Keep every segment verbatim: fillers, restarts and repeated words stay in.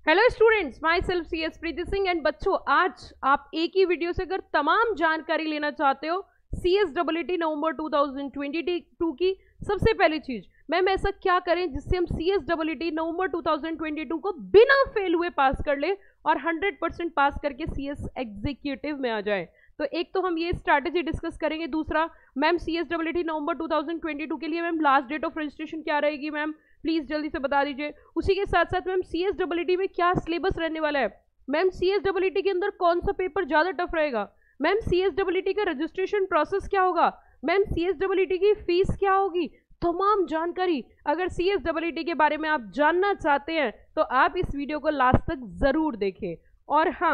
Hello students, myself C S Preeti Singh. And बच्चों, आज आप एक ही वीडियो से अगर तमाम जानकारी लेना चाहते हो C S W T November two thousand twenty two की, सबसे पहली चीज मैम ऐसा क्या करें जिससे हम C S W T November two thousand twenty two को बिना फेल हुए पास कर ले और हंड्रेड परसेंट पास करके सी एस एग्जीक्यूटिव में आ जाए। तो एक तो हम ये स्ट्रैटेजी डिस्कस करेंगे। दूसरा, ma'am C S W T November two thousand twenty two के लिए ma'am last date of registration क्या रहेगी, मैम प्लीज जल्दी से बता दीजिए। उसी के साथ साथ ma'am C S W T में क्या सिलेबस रहने वाला है, ma'am C S W T के अंदर कौन सा पेपर ज्यादा टफ रहेगा, ma'am C S W T का रजिस्ट्रेशन प्रोसेस क्या होगा, ma'am C S W T की फीस क्या होगी, तमाम जानकारी अगर सी एस डब्ल्यू टी के बारे में आप जानना चाहते हैं तो आप इस वीडियो को लास्ट तक जरूर देखें। और हाँ,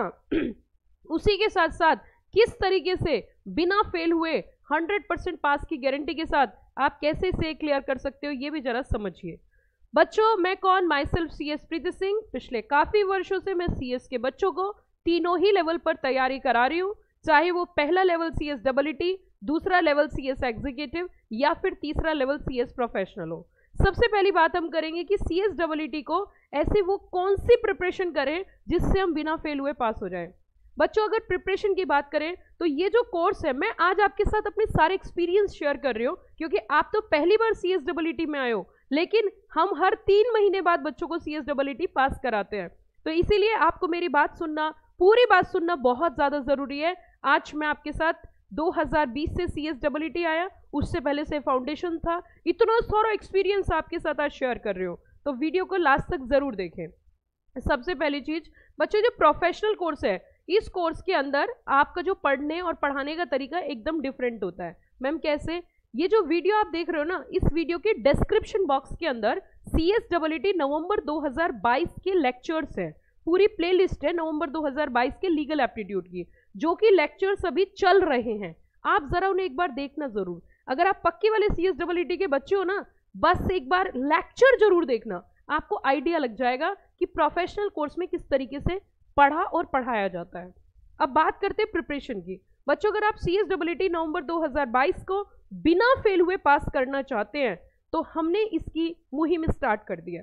उसी के साथ साथ किस तरीके से बिना फेल हुए हंड्रेड परसेंट पास की गारंटी के साथ आप कैसे से क्लियर कर सकते हो ये भी जरा समझिए। बच्चों, मैं कौन, myself C S Preeti Singh. पिछले काफी वर्षों से मैं सी एस के बच्चों को तीनों ही लेवल पर तैयारी करा रही हूँ, चाहे वो पहला level C S W T, दूसरा लेवल सी एस एग्जीक्यूटिव या फिर तीसरा लेवल सी एस प्रोफेशनल हो। सबसे पहली बात हम करेंगे कि सी एस डब्ल्यू टी को ऐसे वो कौन सी प्रिपरेशन करें जिससे हम बिना फेल हुए पास हो जाएं। बच्चों, अगर प्रिपरेशन की बात करें तो ये जो कोर्स है, मैं आज आपके साथ अपने सारे एक्सपीरियंस शेयर कर रही हूँ क्योंकि आप तो पहली बार सी एस डब्ल्यू टी में आए हो, लेकिन हम हर तीन महीने बाद बच्चों को C S W T pass कराते हैं। तो इसीलिए आपको मेरी बात सुनना, पूरी बात सुनना बहुत ज्यादा जरूरी है। आज मैं आपके साथ दो हज़ार बीस से सी एस डब्ल्यू टी आया, उससे पहले से फाउंडेशन था, इतना सारा एक्सपीरियंस आपके साथ आज शेयर कर रही हूँ, तो वीडियो को लास्ट तक जरूर देखें। सबसे पहली चीज बच्चों, जो प्रोफेशनल कोर्स है, इस कोर्स के अंदर आपका जो पढ़ने और पढ़ाने का तरीका एकदम डिफरेंट होता है। मैम कैसे? ये जो वीडियो आप देख रहे हो ना, इस वीडियो के डिस्क्रिप्शन बॉक्स के अंदर सी एस डब्ल्यू टी नवंबर दो हज़ार बाईस के लेक्चर्स हैं, पूरी प्लेलिस्ट है नवंबर दो हज़ार बाईस के लीगल एप्टीट्यूड की, जो कि लेक्चर्स अभी चल रहे हैं। आप जरा उन्हें एक बार देखना जरूर। अगर आप पक्के वाले सी एस डब्ल्यू टी के बच्चे हो ना, बस एक बार लेक्चर जरूर देखना, आपको आइडिया लग जाएगा कि प्रोफेशनल कोर्स में किस तरीके से पढ़ा और पढ़ाया जाता है। अब बात करते हैं प्रिपरेशन की। बच्चों, अगर आप सी एस डब्ल्यू टी नवंबर दो हज़ार बाईस को बिना फेल हुए पास करना चाहते हैं तो हमने इसकी मुहिम स्टार्ट कर दी है।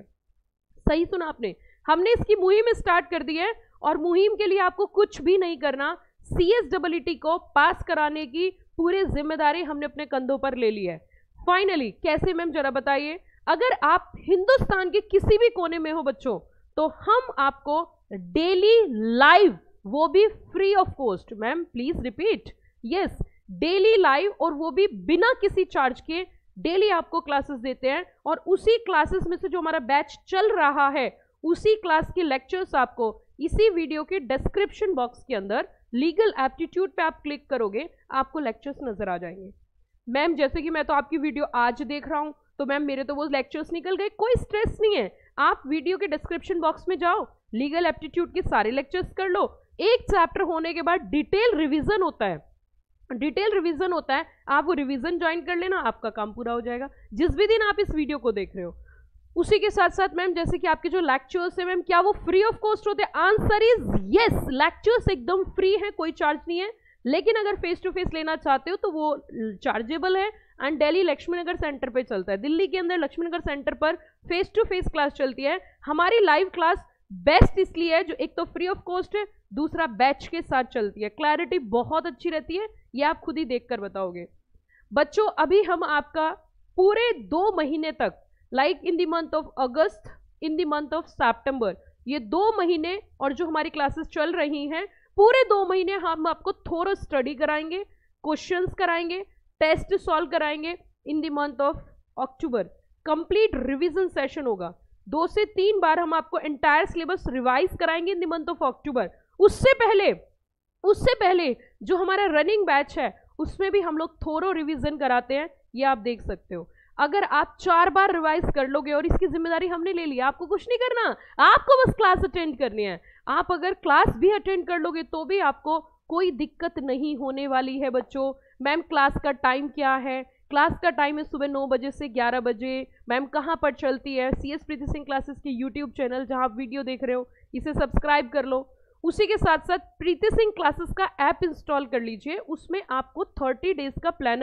सही सुना आपने, हमने इसकी मुहिम स्टार्ट कर दी है और मुहिम के लिए आपको कुछ भी नहीं करना, सी एस डब्ल्यू टी को पास कराने की पूरी जिम्मेदारी हमने अपने कंधों पर ले ली है। फाइनली कैसे मैम जरा बताइए। अगर आप हिंदुस्तान के किसी भी कोने में हो बच्चों, तो हम आपको डेली लाइव, वो भी free of cost, ma'am please repeat, yes daily live, और वो भी बिना किसी चार्ज के डेली आपको क्लासेस देते हैं। और उसी क्लासेस में से जो हमारा बैच चल रहा है, उसी क्लास के लेक्चर्स आपको इसी वीडियो के डिस्क्रिप्शन बॉक्स के अंदर लीगल एप्टीट्यूड पे आप क्लिक करोगे, आपको लेक्चर्स नजर आ जाएंगे। मैम जैसे कि मैं तो आपकी वीडियो आज देख रहा हूं, तो मैम मेरे तो वो लेक्चर्स निकल गए, कोई स्ट्रेस नहीं है। आप वीडियो के डिस्क्रिप्शन बॉक्स में जाओ, लीगल एप्टीट्यूड के सारे लेक्चर्स कर लो। एक चैप्टर होने के बाद डिटेल रिवीजन होता है, डिटेल रिवीजन होता है, आप वो रिवीजन ज्वाइन कर लेना, आपका काम पूरा हो जाएगा जिस भी दिन आप इस वीडियो को देख रहे हो। उसी के साथ साथ मैम जैसे कि आपके जो लेक्चर्स है, मैम क्या वो फ्री ऑफ कॉस्ट होते हैं? आंसर इज यस, लेक्चर्स एकदम फ्री है, कोई चार्ज नहीं है। लेकिन अगर फेस टू फेस लेना चाहते हो तो वो चार्जेबल है एंड दिल्ली लक्ष्मी नगर सेंटर पे चलता है। दिल्ली के अंदर लक्ष्मी नगर सेंटर पर फेस टू फेस क्लास चलती है। हमारी लाइव क्लास बेस्ट इसलिए है, जो एक तो फ्री ऑफ कॉस्ट है, दूसरा बैच के साथ चलती है, क्लैरिटी बहुत अच्छी रहती है, ये आप खुद ही देखकर बताओगे। बच्चों, अभी हम आपका पूरे दो महीने तक, like in the month of August, in the month of September, ये दो महीने और जो हमारी क्लासेस चल रही हैं, पूरे दो महीने हम आपको थोड़ा स्टडी कराएंगे, क्वेश्चंस कराएंगे, टेस्ट सॉल्व कराएंगे। In the month of October complete revision session होगा, दो से तीन बार हम आपको एंटायर सिलेबस रिवाइज कराएंगे in the month of October. उससे पहले उससे पहले जो हमारा रनिंग बैच है, उसमें भी हम लोग थोरो रिवीजन कराते हैं, ये आप देख सकते हो। अगर आप चार बार रिवाइज कर लोगे, और इसकी जिम्मेदारी हमने ले ली, आपको कुछ नहीं करना, आपको बस क्लास अटेंड करनी है। आप अगर क्लास भी अटेंड कर लोगे तो भी आपको कोई दिक्कत नहीं होने वाली है बच्चों। मैम क्लास का टाइम क्या है? क्लास का टाइम है सुबह नौ बजे से ग्यारह बजे। मैम कहाँ पर चलती है? C S Preeti Singh classes के यूट्यूब चैनल, जहाँ आप वीडियो देख रहे हो, इसे सब्सक्राइब कर लो। उसी के साथ साथ प्रीति सिंह क्लासेस का ऐप इंस्टॉल कर लीजिए, उसमें आपको थर्टी डेज का प्लानर है,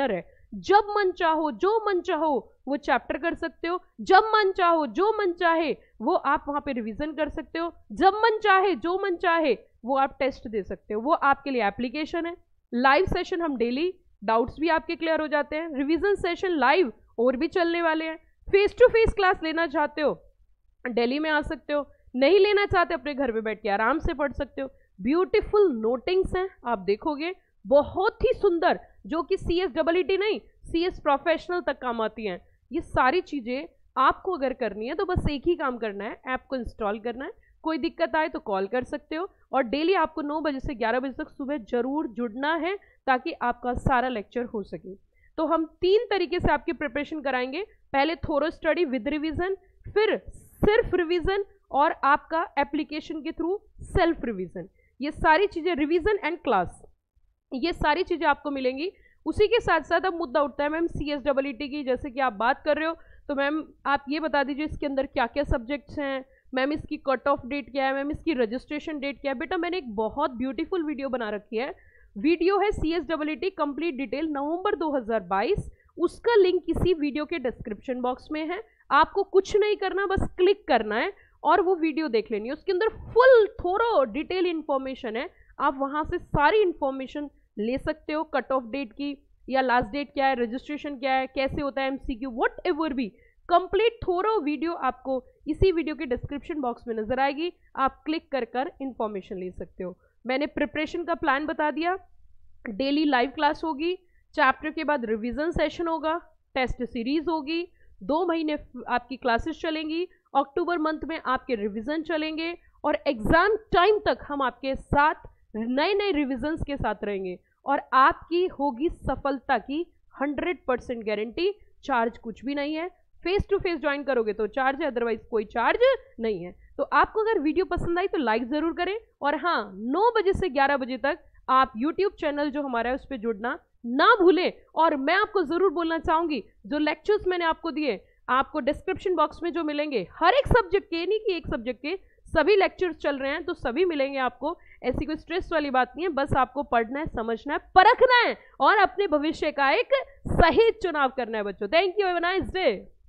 जब मन चाहो जो मन चाहो वो चैप्टर कर सकते हो, जब मन चाहो जो मन चाहे वो आप वहां पे रिवीजन कर सकते हो, जब मन चाहे जो मन चाहे वो आप टेस्ट दे सकते हो। वो आपके लिए एप्लीकेशन है। लाइव सेशन हम डेली, डाउट्स भी आपके क्लियर हो जाते हैं। रिवीजन सेशन लाइव और भी चलने वाले हैं। फेस टू फेस क्लास लेना चाहते हो दिल्ली में आ सकते हो, नहीं लेना चाहते अपने घर पे बैठ के आराम से पढ़ सकते हो। ब्यूटीफुल नोटिंग्स हैं, आप देखोगे बहुत ही सुंदर, जो कि C S double E T नहीं, सी एस प्रोफेशनल तक काम आती हैं। ये सारी चीजें आपको अगर करनी है तो बस एक ही काम करना है, ऐप को इंस्टॉल करना है। कोई दिक्कत आए तो कॉल कर सकते हो, और डेली आपको नौ बजे से ग्यारह बजे तक सुबह जरूर जुड़ना है ताकि आपका सारा लेक्चर हो सके। तो हम तीन तरीके से आपकी प्रिपरेशन कराएंगे, पहले थोरो स्टडी विद रिवीजन, फिर सिर्फ रिवीजन, और आपका एप्लीकेशन के थ्रू सेल्फ रिवीजन। ये सारी चीजें, रिवीजन एंड क्लास, ये सारी चीजें आपको मिलेंगी। उसी के साथ साथ अब मुद्दा उठता है ma'am C S double E T की, जैसे कि आप बात कर रहे हो, तो मैम आप ये बता दीजिए इसके अंदर क्या क्या सब्जेक्ट्स हैं, मैम इसकी कट ऑफ डेट क्या है, मैम इसकी रजिस्ट्रेशन डेट क्या है। बेटा मैंने एक बहुत ब्यूटीफुल वीडियो बना रखी है, वीडियो है C S double E T complete detail नवंबर दो हज़ार बाईस, उसका लिंक इसी वीडियो के डिस्क्रिप्शन बॉक्स में है। आपको कुछ नहीं करना, बस क्लिक करना है और वो वीडियो देख लेनी है। उसके अंदर फुल थोरो डिटेल इंफॉर्मेशन है, आप वहां से सारी इंफॉर्मेशन ले सकते हो, कट ऑफ डेट की, या लास्ट डेट क्या है, रजिस्ट्रेशन क्या है, कैसे होता है एमसीक्यू, व्हाट एवर भी, कंप्लीट थोरो वीडियो आपको इसी वीडियो के डिस्क्रिप्शन बॉक्स में नजर आएगी। आप क्लिक कर कर इंफॉर्मेशन ले सकते हो। मैंने प्रिपरेशन का प्लान बता दिया, डेली लाइव क्लास होगी, चैप्टर के बाद रिवीजन सेशन होगा, टेस्ट सीरीज होगी, दो महीने आपकी क्लासेस चलेंगी, अक्टूबर मंथ में आपके रिवीजन चलेंगे, और एग्जाम टाइम तक हम आपके साथ नए नए रिविजन्स के साथ रहेंगे, और आपकी होगी सफलता की हंड्रेड परसेंट गारंटी। चार्ज कुछ भी नहीं है, फेस टू फेस ज्वाइन करोगे तो चार्ज है, अदरवाइज कोई चार्ज नहीं है। तो आपको अगर वीडियो पसंद आई तो लाइक जरूर करें, और हाँ, नौ बजे से ग्यारह बजे तक आप यूट्यूब चैनल जो हमारा है उस पर जुड़ना ना भूलें। और मैं आपको जरूर बोलना चाहूंगी, जो लेक्चर्स मैंने आपको दिए आपको डिस्क्रिप्शन बॉक्स में जो मिलेंगे, हर एक सब्जेक्ट के, नहीं कि एक सब्जेक्ट के, सभी लेक्चर्स चल रहे हैं तो सभी मिलेंगे आपको। ऐसी कोई स्ट्रेस वाली बात नहीं है, बस आपको पढ़ना है, समझना है, परखना है और अपने भविष्य का एक सही चुनाव करना है बच्चों। Thank you, have a nice day.